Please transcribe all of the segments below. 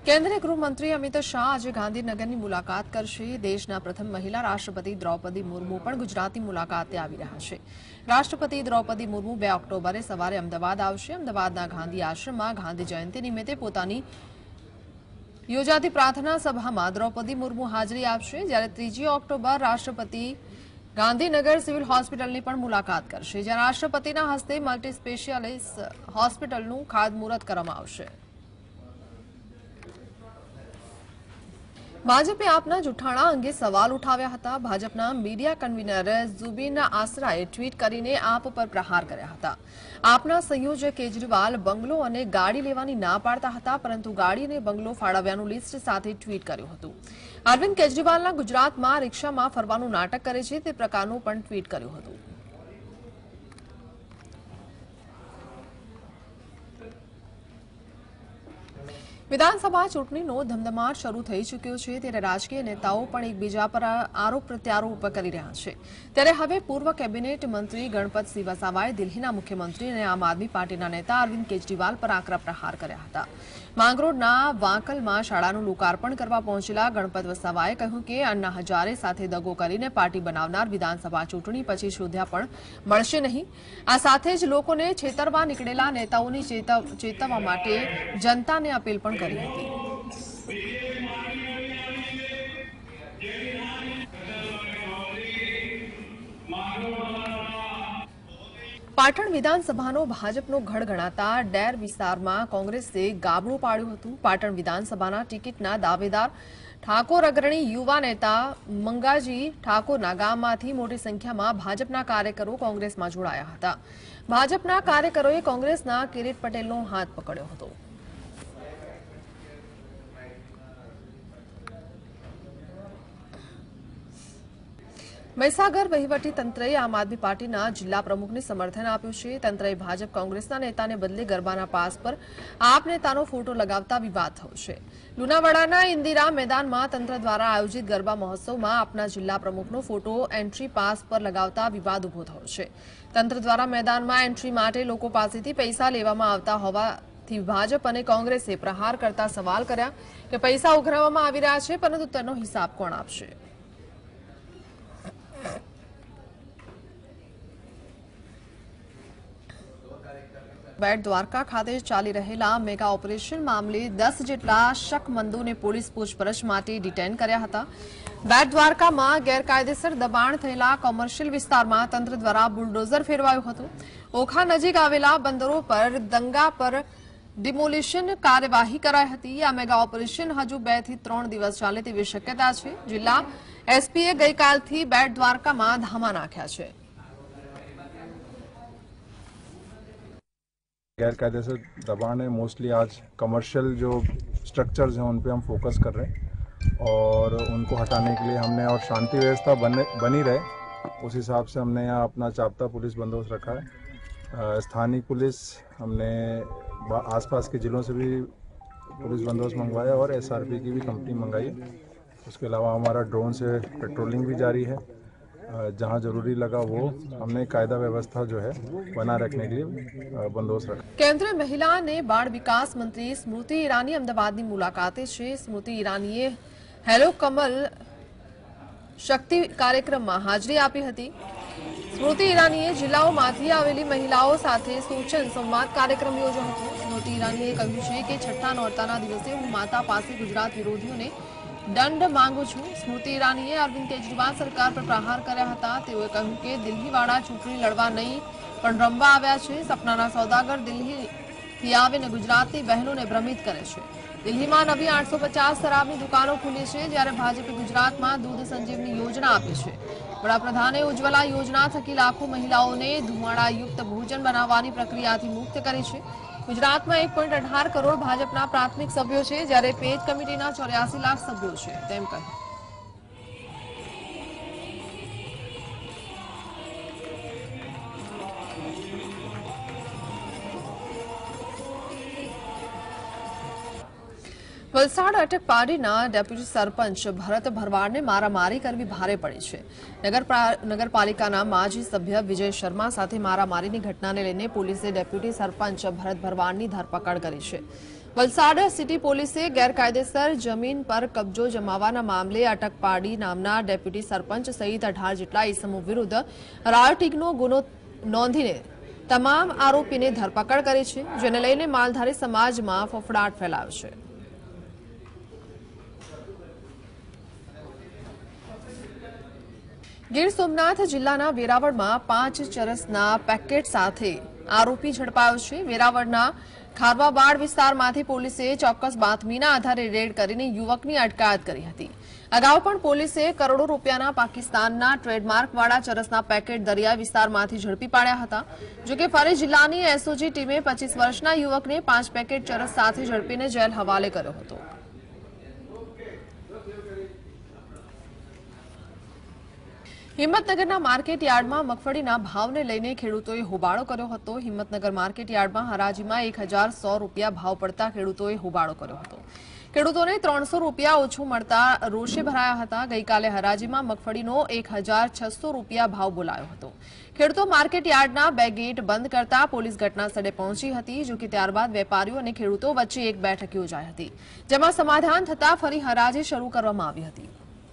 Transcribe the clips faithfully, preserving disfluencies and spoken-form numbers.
કેન્દ્રીય ગૃહમંત્રી અમિત શાહ આજે ગાંધીનગરની મુલાકાત કરશે। દેશના પ્રથમ મહિલા રાષ્ટ્રપતિ દ્રૌપદી મુર્મુ પણ ગુજરાતની મુલાકાતે આવી રહ્યા છે। રાષ્ટ્રપતિ દ્રૌપદી મુર્મુ બે ઓક્ટોબરે સવારે અમદાવાદ આવશે। અમદાવાદના ગાંધી આશ્રમમાં ગાંધી જયંતિ નિમિત્તે પોતાની યોજાતી પ્રાર્થના સભામાં દ્રૌપદી મુર્મુ હાજરી આપશે, જ્યારે ત્રીજી ઓક્ટોબર રાષ્ટ્રપતિ ગાંધીનગર સિવિલ હોસ્પિટલની પણ મુલાકાત કરશે, જ્યાં રાષ્ટ્રપતિના હસ્તે મલ્ટી સ્પેશિયાલિસ્ટ હોસ્પિટલનું ખાતમુહૂર્ત કરવામાં આવશે। ભાજપે આપના જૂઠાણા અંગે સવાલ ઉઠાવ્યા હતા। ભાજપના મીડિયા કન્વીનર ઝુબીન આસરાએ ટ્વીટ કરીને આપ પર પ્રહાર કર્યા હતા। આપના સંયોજક કેજરીવાલ બંગલો અને ગાડી લેવાની ના પાડતા હતા, પરંતુ ગાડી અને બંગલો ફાળવ્યાનું લિસ્ટ સાથે ટ્વીટ કર્યું હતું। અરવિંદ કેજરીવાલના ગુજરાતમાં રિક્ષામાં ફરવાનું નાટક કરે છે તે પ્રકારનું પણ ટ્વીટ કર્યું હતું। વિધાનસભા ચૂંટણીનો ધમધમાટ શરૂ થઈ ચૂક્યો છે, ત્યારે રાજકીય નેતાઓ પણ એકબીજા પર આરોપ પ્રત્યારોપ કરી રહ્યા છે। ત્યારે હવે પૂર્વ કેબિનેટ મંત્રી ગણપતસિંહ વસાવાએ દિલ્હીના મુખ્યમંત્રી અને આમ આદમી પાર્ટીના નેતા અરવિંદ કેજરીવાલ પર આકરા પ્રહાર કર્યા હતા। માંગરોળના વાંકલમાં શાળાનું લોકાર્પણ કરવા પહોંચેલા ગણપત વસાવાએ કહ્યું કે અન્ના હજારે સાથે દગો કરીને પાર્ટી બનાવનાર વિધાનસભા ચૂંટણી પછી શોધ્યા પણ મળશે નહીં। આ સાથે જ લોકોને છેતરવા નીકળેલા નેતાઓની ચેતવવા માટે જનતાને અપીલ પણ કરી હતી। પાટણ વિધાનસભાનો ભાજપનો ગઢ ગણાતા ડેર વિસ્તારમાં કોંગ્રેસે ગાબડું પાડ્યું હતું। પાટણ વિધાનસભાના ટિકિટના દાવેદાર ઠાકોર અગ્રણી યુવા નેતા મંગાજી ઠાકોરના ગામમાંથી મોટી સંખ્યામાં ભાજપના કાર્યકરો કોંગ્રેસમાં જોડાયા હતા। ભાજપના કાર્યકરોએ કોંગ્રેસના કિરીટ પટેલનો હાથ પકડ્યો હતો। મહીસાગર વહીવટી તંત્રએ આમ આદમી પાર્ટીના જિલ્લા પ્રમુખને સમર્થન આપ્યું છે। તંત્રએ ભાજપ કોંગ્રેસના નેતાને બદલે ગરબાના પાસ પર આપ નેતાનો ફોટો લગાવતા વિવાદ થયો છે। લુણાવાડાના ઇન્દિરા મેદાનમાં તંત્ર દ્વારા આયોજિત ગરબા મહોત્સવમાં આપના જિલ્લા પ્રમુખનો ફોટો એન્ટ્રી પાસ પર લગાવતા વિવાદ ઉભો થયો છે। તંત્ર દ્વારા મેદાનમાં એન્ટ્રી માટે લોકો પાસેથી પૈસા લેવામાં આવતા હોવાથી ભાજપ અને કોંગ્રેસે પ્રહાર કરતા સવાલ કર્યા કે પૈસા ઉઘરાવવામાં આવી રહ્યા છે, પરંતુ તેનો હિસાબ કોણ આપશે? બેટ દ્વારકા ખાતે ચાલી રહેલા મેગા ઓપરેશન મામલે દસ જેટલા શકમંદોને પોલીસ પૂછપરછ માટે ડિટેન કર્યા હતા। બેટ દ્વારકામાં ગેરકાયદેસર દબાણ થયેલા કોમર્શિયલ વિસ્તારમાં તંત્ર દ્વારા બુલડોઝર ફેરવાયું હતું। ઓખા નજીક આવેલા બંદરો પર દંગા પર ડિમોલિશન કાર્યવાહી કરાઈ હતી। આ મેગા ઓપરેશન હજુ બે થી ત્રણ દિવસ ચાલે તેવી શક્યતા છે। જિલ્લા એસપીએ ગઈકાલથી બેટ દ્વારકામાં ધામા નાખ્યા છે। गैर कायदेसर दबाण है, मोस्टली आज कमर्शियल जो स्ट्रक्चर्स हैं उन पे हम फोकस कर रहे हैं और उनको हटाने के लिए हमने और शांति व्यवस्था बने बनी रहे उस हिसाब से हमने यहाँ अपना चापता पुलिस बंदोबस्त रखा है। स्थानीय पुलिस हमने आसपास के ज़िलों से भी पुलिस बंदोबस्त मंगवाया और एसआरपी की भी कंपनी मंगाई है। उसके अलावा हमारा ड्रोन से पेट्रोलिंग भी जारी है। जहां जरूरी लगा वो हमने कायदा व्यवस्था जो है बना रखने के लिए बंदोबस्त रखा। केंद्रीय महिला ने बाल विकास मंत्री स्मृति ईरानी अमदावादની મુલાકાતે છે। સ્મૃતિ ઈરાનીએ હેલો કમલ શક્તિ કાર્યક્રમમાં હાજરી આપી હતી। સ્મૃતિ ઈરાનીએ જિલ્લાઓમાંથી આવેલી મહિલાઓ સાથે સૂચન સંવાદ કાર્યક્રમ યોજ્યો હતો। સ્મૃતિ ઈરાનીએ કહ્યું છે કે છઠ્ઠા નોરતાના દિવસે હું માતા પાસે ગુજરાત વિરોધીઓને દંડ માંગુ છું। સ્મૃતિ ઈરાનીએ અરવિંદ કેજરીવાલ સરકાર પર પ્રહાર કર્યા હતા। તેઓએ કહ્યું કે દિલ્હીવાળા ચૂંટણી લડવા નહીં પણ રમવા આવ્યા છે। સપનાના સોદાગર દિલ્હીથી આવીને ગુજરાતની બહેનોને ભ્રમિત કરે છે। દિલ્હીમાં નવી આઠસો પચાસ શરાબની દુકાનો ખુલી છે, જ્યારે ભાજપે ગુજરાતમાં દૂધ સંજીવની યોજના આપી છે। વડાપ્રધાને ઉજ્જવલા યોજના થકી લાખો મહિલાઓને ધુમાડાયુક્ત ભોજન બનાવવાની પ્રક્રિયાથી મુક્ત કરી છે। ગુજરાતમાં એક પોઈન્ટ અઢાર કરોડ ભાજપના પ્રાથમિક સભ્યો છે, જ્યારે પેજ કમિટીના ચોર્યાસી લાખ સભ્યો છે તેમ કહ્યું। વલસાડ અટકપાડીના ડેપ્યુટી સરપંચ ભરત ભરવાડને મારામારી કરવી ભારે પડી છે। નગરપાલિકાના માજી સભ્ય વિજય શર્મા સાથે મારામારીની ઘટનાને લઈને પોલીસે ડેપ્યુટી સરપંચ ભરત ભરવાડની ધરપકડ કરી છે। વલસાડ સિટી પોલીસે ગેરકાયદેસર જમીન પર કબજો જમાવવાના મામલે અટક પાડી નામના ડેપ્યુટી સરપંચ સહિત અઢાર જેટલા ઇસમો વિરુદ્ધ રાયોટિંગનો ગુનો નોંધીને તમામ આરોપીને ધરપકડ કરી છે, જેને લઈને માલધારી સમાજમાં ફફડાટ ફેલાયો છે. ગીર સોમનાથ જિલ્લાના વેરાવળમાં પાંચ ચરસના પેકેટ સાથે આરોપી ઝડપાયો છે. વેરાવળના ખારવાબાડ વિસ્તારમાંથી પોલીસે ચોક્કસ બાતમીના આધારે રેડ કરીને યુવકની અટકાયત કરી હતી. અગાઉ પણ પોલીસે કરોડો રૂપિયાના પાકિસ્તાનના ટ્રેડમાર્કવાળા ચરસના પેકેટ દરિયા વિસ્તારમાંથી ઝડપી પાડ્યા હતા. જોકે ફરી જિલ્લાની એસઓજી ટીમે પચીસ વર્ષના યુવકને પાંચ પેકેટ ચરસ સાથે ઝડપીને જેલ હવાલે કર્યો હતો. હિંમતનગરના માર્કેટ યાર્ડમાં મગફળીના ભાવને લઈને ખેડૂતોએ હોબાળો કર્યો હતો. હિંમતનગર માર્કેટ યાર્ડમાં હરાજીમાં એક હજાર સો રૂપિયા ભાવ પડતા ખેડૂતોએ હોબાળો કર્યો હતો. ખેડૂતોને ત્રણસો રૂપિયા ઓછું મળતા રોષે ભરાયા હતા. ગઈકાલે હરાજીમાં મગફળીનો એક હજાર છસો રૂપિયા ભાવ બોલાયો હતો. ખેડૂતો માર્કેટ યાર્ડના બે ગેટ બંધ કરતા પોલીસ ઘટના સ્થળે પહોંચી હતી. જોકે ત્યારબાદ વેપારીઓ અને ખેડૂતો વચ્ચે એક બેઠક યોજાઈ હતી, જેમાં સમાધાન થતા ફરી હરાજી શરૂ કરવામાં આવી હતી.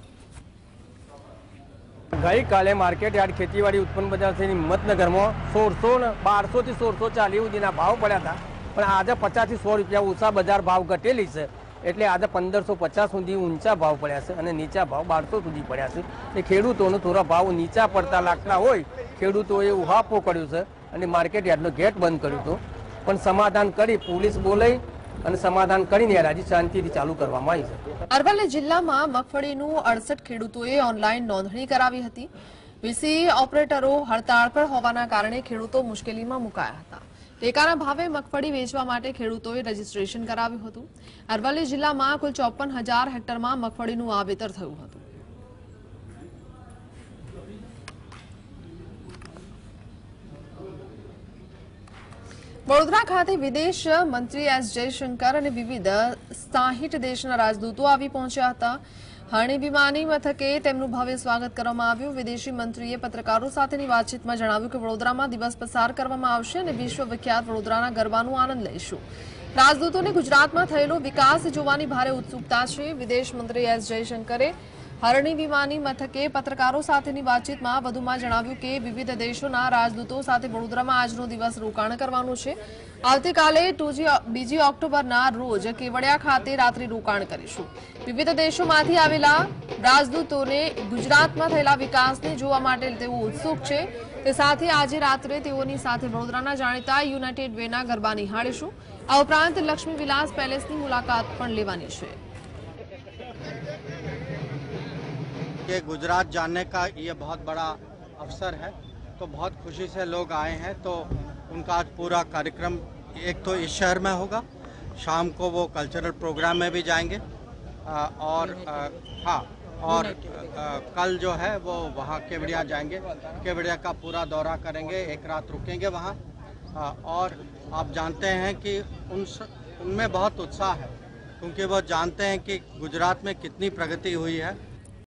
ગઈકાલે માર્કેટ યાર્ડ ખેતીવાડી ઉત્પન્ન બજાર થઈને હિંમતનગરમાં સોળસો ને બારસો થી સોળસો ચાલીસ સુધીના ભાવ પડ્યા હતા, પણ આજે પચાસ થી સો રૂપિયા ઓછા બજાર ભાવ ઘટેલી છે, એટલે આજે પંદરસો પચાસ સુધી ઊંચા ભાવ પડ્યા છે અને નીચા ભાવ બારસો સુધી પડ્યા છે. એ ખેડૂતોનો થોડા ભાવ નીચા પડતા લાગતા હોય ખેડૂતોએ ઉહાપો કર્યો છે અને માર્કેટ યાર્ડનો ગેટ બંધ કર્યો હતો, પણ સમાધાન કરી પોલીસ બોલાઈ અને સમાધાન કરીને હરાજી શાંતિથી ચાલુ કરવામાં આવી છે. અરવલ્લી જિલ્લામાં મગફળીનું અડસઠ ખેડૂતોએ ઓનલાઈન નોંધણી કરાવી હતી. વીસી ઓપરેટરો હડતાળ પર હોવાના કારણે ખેડૂતો મુશ્કેલીમાં મુકાયા હતા. ટેકાના ભાવે મગફળી વેચવા માટે ખેડૂતોએ રજીસ્ટ્રેશન કરાવ્યું હતું. અરવલ્લી જિલ્લામાં કુલ ચોપન હજાર હેક્ટરમાં મગફળીનું વાવેતર થયું હતું. વડોદરા ખાતે વિદેશ મંત્રી એસ જયશંકર અને વિવિધ સાહીઠ દેશના રાજદૂતો આવી પહોંચ્યા હતા. હરણી વિમાની મથકે તેમનું ભવ્ય સ્વાગત કરવામાં આવ્યું. વિદેશી મંત્રીએ પત્રકારો સાથેની વાતચીતમાં જણાવ્યું કે વડોદરામાં દિવસ પસાર કરવામાં આવશે અને વિશ્વ વિખ્યાત વડોદરાના ગરબાનો આનંદ લઈશું. રાજદૂતોને ગુજરાતમાં થયેલો વિકાસ જોવાની ભારે ઉત્સુકતા છે. વિદેશ મંત્રી એસ જયશંકરે હરણી વિમાની મથકે પત્રકારો સાથેની વાતચીતમાં વધુમાં જણાવ્યું કે વિવિધ દેશોના રાજદૂતો સાથે વડોદરામાં આજનો દિવસ રોકાણ કરવાનું છે. આવતીકાલે બીજી ઓક્ટોબરના રોજ કેવડિયા ખાતે રાત્રિ રોકાણ કરીશું. વિવિધ દેશોમાંથી આવેલા રાજદૂતોને ગુજરાતમાં થયેલા વિકાસને જોવા માટે તેઓ ઉત્સુક છે. તે સાથે આજે રાત્રે તેઓની સાથે વડોદરાના જાણીતા યુનાઇટેડ વેના ગરબા નિહાળીશું. આ ઉપરાંત લક્ષ્મી વિલાસ પેલેસની મુલાકાત પણ લેવાની છે. कि गुजरात जाने का ये बहुत बड़ा अवसर है, तो बहुत खुशी से लोग आए हैं. तो उनका आज पूरा कार्यक्रम एक तो इस शहर में होगा, शाम को वो कल्चरल प्रोग्राम में भी जाएंगे और हाँ और कल जो है वो वहाँ केवड़िया जाएंगे. केवड़िया का पूरा दौरा करेंगे, एक रात रुकेंगे वहाँ. और आप जानते हैं कि उन उनमें बहुत उत्साह है, क्योंकि वो जानते हैं कि गुजरात में कितनी प्रगति हुई है